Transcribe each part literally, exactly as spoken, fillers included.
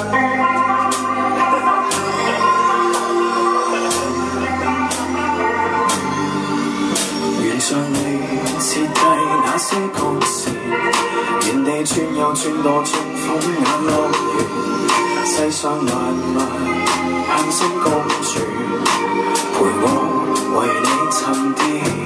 原像你設計那些曲線，原地轉又轉墮進風眼樂園，世上萬物向心共傳，陪我為你沉澱。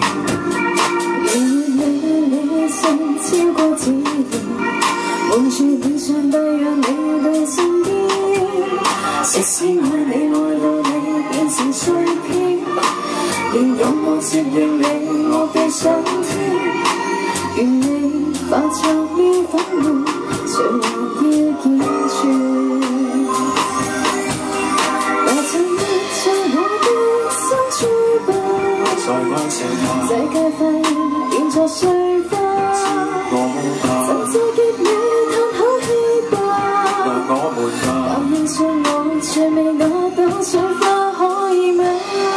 原來理性超過自然，蒙住臉上對讓你到身邊，即使愛你愛到你變成碎片，連擁抱接應你我被上天，願你化作於粉末，誰還要見傳？拿着抹在我的心珠吧， 在愛情下， 這界塊變作碎花，甚至結尾嘆口氣吧， 讓我們吧， 但命信我卻未拿到水花，可以嗎？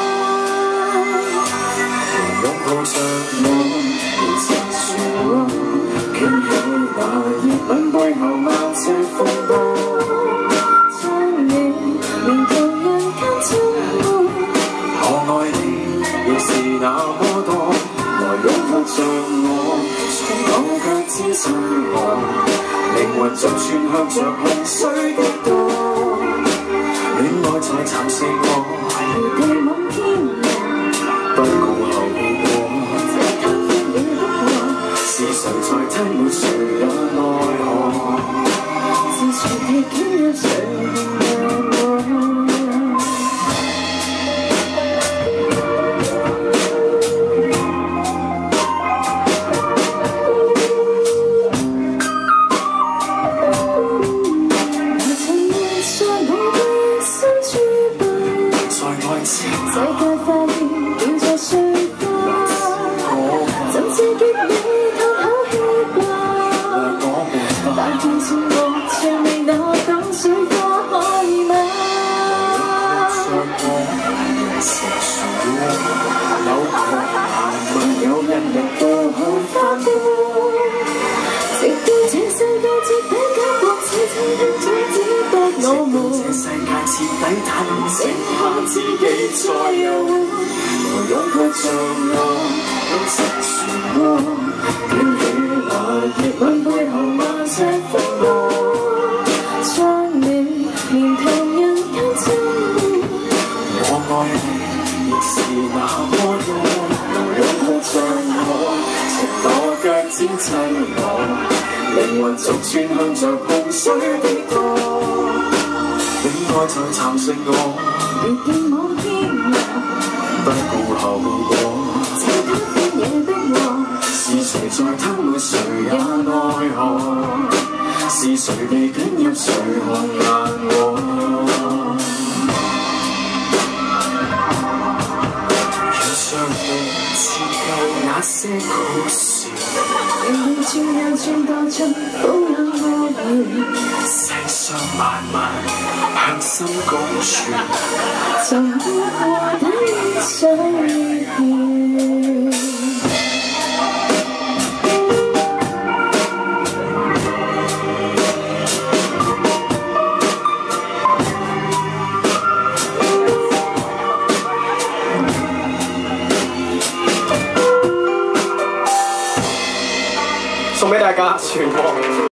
擁抱着我，變成漩渦，捲起那熱吻背後萬尺風波， 將你連同人間親愛， 可愛你亦是那麼多，來擁抱着我，從我腳尖親我，靈魂逐轉向着洪水的多，戀愛才蠶食我， 地網天不顧後果， 這偷歡了的我， 是誰在吞沒誰也奈何， 是誰被捲入誰讓我？這界塊變作碎花，甚至結尾嘆口氣吧，但見證我尚未拿到水花，可以嗎？ 扭曲難問有人力到去翻波， 直到這世界徹底解國，此情的種子得我們， 這世界徹底吞食下自己再有擁抱着我，變成漩渦，捲起那熱吻背後萬尺風波， 將你連同人間親愛， 我愛你亦是那麼多，擁抱着我，直到腳尖親我，靈魂逐轉向着洪水的多，戀愛才蠶食我， 如電網天涯， 不顧後果， 這偷歡野的我， 是誰在吞沒誰也奈何，是誰被捲入誰紅顏和，原像你設計那些故事， 原地轉又轉墮進風眼惡緣， 世上萬物向心共傳， 從沒過底相遇。